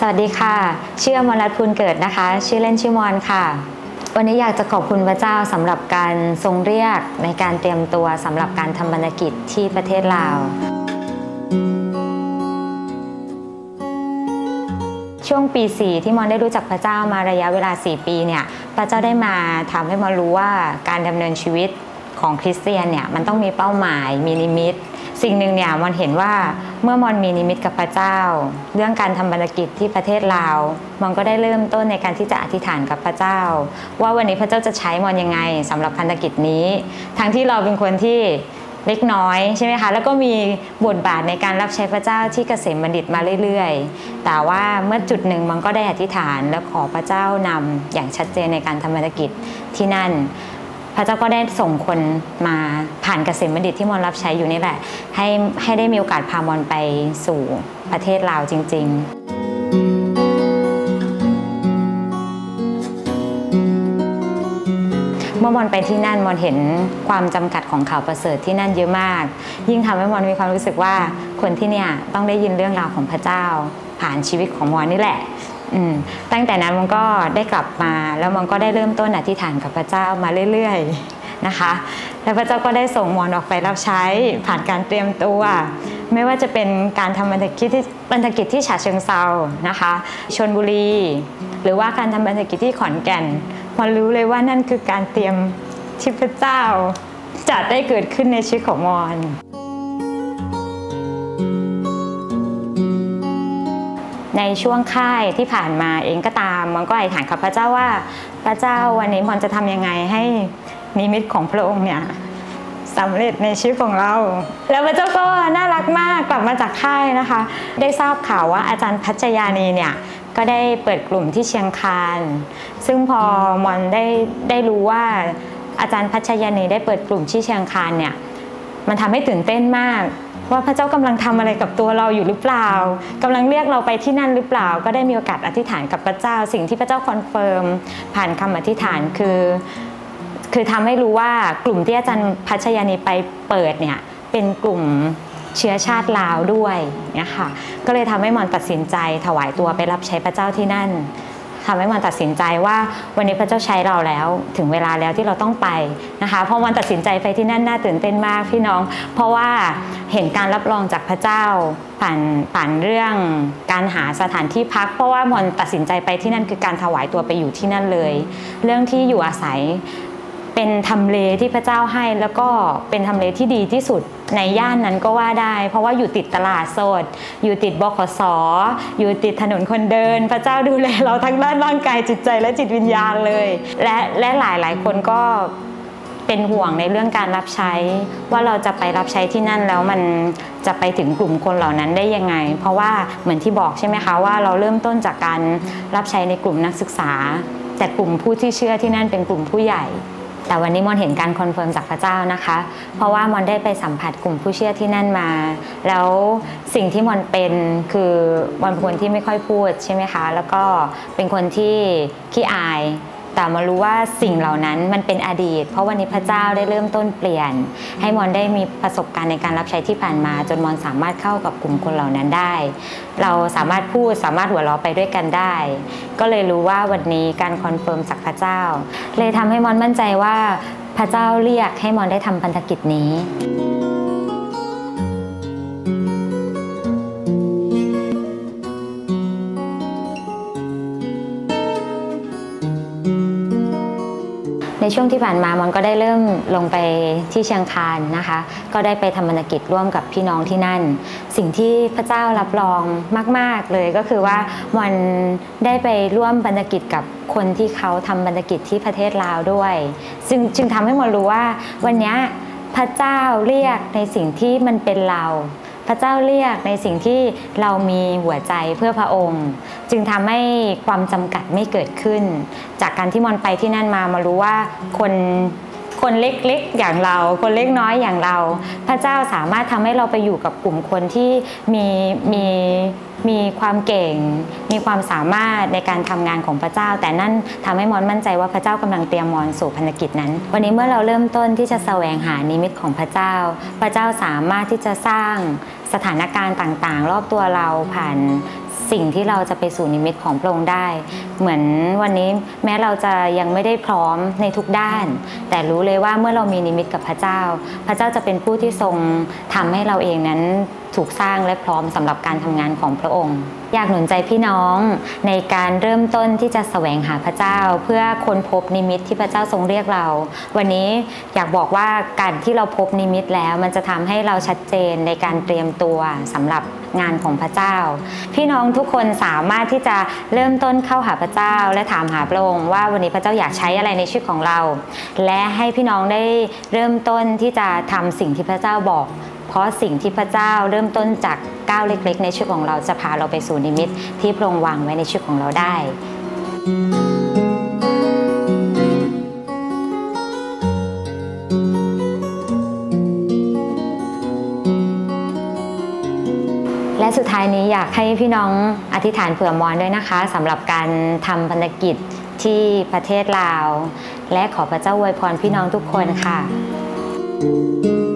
วัสดีค่ะชื่ออมรรัตน์ภูลเกิดนะคะชื่อเล่นชื่อมอนค่ะวันนี้อยากจะขอบคุณพระเจ้าสำหรับการทรงเรียกในการเตรียมตัวสำหรับการทำบรรณกิจที่ประเทศลาวช่วงปี 4ที่มอนได้รู้จักพระเจ้ามาระยะเวลา4 ปีเนี่ยพระเจ้าได้มาทำให้มอนรู้ว่าการดำเนินชีวิตของคริสเตียนเนี่ยมันต้องมีเป้าหมายมีนิมิตสิ่งหนึ่งเนี่ยมอนเห็นว่าเมื่อมอนมีนิมิตกับพระเจ้าเรื่องการทำบรรณกิจที่ประเทศลาวมอนก็ได้เริ่มต้นในการที่จะอธิษฐานกับพระเจ้าว่าวันนี้พระเจ้าจะใช้มอนยังไงสำหรับพันธกิจนี้ทั้งที่เราเป็นคนที่เล็กน้อยใช่ไหมคะแล้วก็มีบทบาทในการรับใช้พระเจ้าที่เกษมบัณฑิตมาเรื่อยๆแต่ว่าเมื่อจุดหนึ่งมันก็ได้อธิษฐานและขอพระเจ้านำอย่างชัดเจนในการทำบรรณกิจที่นั่นพระเจ้าก็ได้ส่งคนมาผ่านเกษมบัณฑิตที่มอนรับใช้อยู่นี่แหละให้ได้มีโอกาสพามอนไปสู่ประเทศลาวจริงๆเมื่อมอนไปที่นั่นมอนเห็นความจำกัดของข่าวประเสริฐที่นั่นเยอะมากยิ่งทำให้มอนมีความรู้สึกว่าคนที่เนี่ยต้องได้ยินเรื่องราวของพระเจ้าผ่านชีวิตของมอนนี่แหละตั้งแต่นั้นมันก็ได้กลับมาแล้วมันก็ได้เริ่มต้นอธิษฐานกับพระเจ้ามาเรื่อยๆนะคะแล้วพระเจ้าก็ได้ส่งมอนออกไปรับใช้ผ่านการเตรียมตัวไม่ว่าจะเป็นการทำบรรณกิจที่ฉะเชิงเทรานะคะชลบุรีหรือว่าการทำบรรณกิจที่ขอนแก่นมอนรู้เลยว่านั่นคือการเตรียมที่พระเจ้าจะได้เกิดขึ้นในชีวิตของมอนในช่วงค่ายที่ผ่านมาเองก็ตามมันก็อธิษฐานกับพระเจ้าว่าพระเจ้าวันนี้มอนจะทำยังไงให้นิมิตของพระองค์เนี่ยสำเร็จในชีวิตของเราแล้วพระเจ้าก็น่ารักมากกลับมาจากค่ายนะคะได้ทราบข่าวว่าอาจารย์พัชญานีเนี่ยก็ได้เปิดกลุ่มที่เชียงคานซึ่งพอมอนได้รู้ว่าอาจารย์พัชญานีได้เปิดกลุ่มที่เชียงคานเนี่ยมันทำให้ตื่นเต้นมากว่าพระเจ้ากำลังทำอะไรกับตัวเราอยู่หรือเปล่ากำลังเรียกเราไปที่นั่นหรือเปล่าก็ได้มีโอกาสอธิษฐานกับพระเจ้าสิ่งที่พระเจ้าคอนเฟิร์มผ่านคำอธิษฐานคือทำให้รู้ว่ากลุ่มที่อาจารย์พัชญานีไปเปิดเนี่ยเป็นกลุ่มเชื้อชาติลาวด้วยนะคะก็เลยทำให้มอนตัดสินใจถวายตัวไปรับใช้พระเจ้าที่นั่นทำให้มอนตัดสินใจว่าวันนี้พระเจ้าใช้เราแล้วถึงเวลาแล้วที่เราต้องไปนะคะเพราะมอนตัดสินใจไปที่นั่นน่าตื่นเต้นมากพี่น้องเพราะว่าเห็นการรับรองจากพระเจ้าผ่านเรื่องการหาสถานที่พักเพราะว่ามอนตัดสินใจไปที่นั่นคือการถวายตัวไปอยู่ที่นั่นเลยเรื่องที่อยู่อาศัยเป็นทำเลที่พระเจ้าให้แล้วก็เป็นทำเลที่ดีที่สุดในย่านนั้นก็ว่าได้เพราะว่าอยู่ติดตลาดสดอยู่ติดบขส.อยู่ติดถนนคนเดินพระเจ้าดูแลเราทั้งด้านร่างกายจิตใจและจิตวิญญาณเลยและหลายคนก็เป็นห่วงในเรื่องการรับใช้ว่าเราจะไปรับใช้ที่นั่นแล้วมันจะไปถึงกลุ่มคนเหล่านั้นได้ยังไงเพราะว่าเหมือนที่บอกใช่ไหมคะว่าเราเริ่มต้นจากการรับใช้ในกลุ่มนักศึกษาแต่กลุ่มผู้ที่เชื่อที่นั่นเป็นกลุ่มผู้ใหญ่แต่วันนี้มอนเห็นการคอนเฟิร์มจากพระเจ้านะคะเพราะว่ามอนได้ไปสัมผัสกลุ่มผู้เชื่อที่นั่นมาแล้วสิ่งที่มอนเป็นคือมอนเป็นคนที่ไม่ค่อยพูดใช่ไหมคะแล้วก็เป็นคนที่ขี้อายแต่มารู้ว่าสิ่งเหล่านั้นมันเป็นอดีตเพราะวันนี้พระเจ้าได้เริ่มต้นเปลี่ยนให้มอนได้มีประสบการณ์ในการรับใช้ที่ผ่านมาจนมอนสามารถเข้ากับกลุ่มคนเหล่านั้นได้เราสามารถพูดสามารถหัวเราะไปด้วยกันได้ก็เลยรู้ว่าวันนี้การคอนเฟิร์มจากพระเจ้าเลยทำให้มอนมั่นใจว่าพระเจ้าเรียกให้มอนได้ทำพันธกิจนี้ในช่วงที่ผ่านมามอนก็ได้เริ่มลงไปที่เชียงคานนะคะก็ได้ไปทำบรรณกิจร่วมกับพี่น้องที่นั่นสิ่งที่พระเจ้ารับรองมากๆเลยก็คือว่ามอนได้ไปร่วมบรรณกิจกับคนที่เขาทำบรรณกิจที่ประเทศลาวด้วยจึงทำให้มอนรู้ว่าวันนี้พระเจ้าเรียกในสิ่งที่มันเป็นเราพระเจ้าเรียกในสิ่งที่เรามีหัวใจเพื่อพระองค์จึงทำให้ความจำกัดไม่เกิดขึ้นจากการที่มอนไปที่นั่นมารู้ว่าคนเล็กๆอย่างเราคนเล็กน้อยอย่างเราพระเจ้าสามารถทำให้เราไปอยู่กับกลุ่มคนที่มีความเก่งมีความสามารถในการทำงานของพระเจ้าแต่นั่นทำให้มอนมั่นใจว่าพระเจ้ากำลังเตรียมมอนสู่พันธกิจนั้นวันนี้เมื่อเราเริ่มต้นที่จะแสวงหานิมิตของพระเจ้าพระเจ้าสามารถที่จะสร้างสถานการณ์ต่างๆรอบตัวเราผ่านสิ่งที่เราจะไปสู่นิมิตของพระองค์ได้เหมือนวันนี้แม้เราจะยังไม่ได้พร้อมในทุกด้านแต่รู้เลยว่าเมื่อเรามีนิมิตกับพระเจ้าพระเจ้าจะเป็นผู้ที่ทรงทำให้เราเองนั้นถูกสร้างและพร้อมสำหรับการทำงานของพระองค์อยากหนุนใจพี่น้องในการเริ่มต้นที่จะแสวงหาพระเจ้าเพื่อค้นพบนิมิตที่พระเจ้าทรงเรียกเราวันนี้อยากบอกว่าการที่เราพบนิมิตแล้วมันจะทำให้เราชัดเจนในการเตรียมตัวสำหรับงานของพระเจ้าพี่น้องทุกคนสามารถที่จะเริ่มต้นเข้าหาพระเจ้าและถามหาพระองค์ว่าวันนี้พระเจ้าอยากใช้อะไรในชีวิตของเราและให้พี่น้องได้เริ่มต้นที่จะทำสิ่งที่พระเจ้าบอกเพราะสิ่งที่พระเจ้าเริ่มต้นจากก้าวเล็กๆในชีวิตของเราจะพาเราไปสู่นิมิตที่พระองค์วางไว้ในชีวิตของเราได้และสุดท้ายนี้อยากให้พี่น้องอธิษฐานเผื่อมอนด้วยนะคะสำหรับการทำพันธกิจที่ประเทศลาวและขอพระเจ้าอวยพรพี่น้องทุกคนค่ะ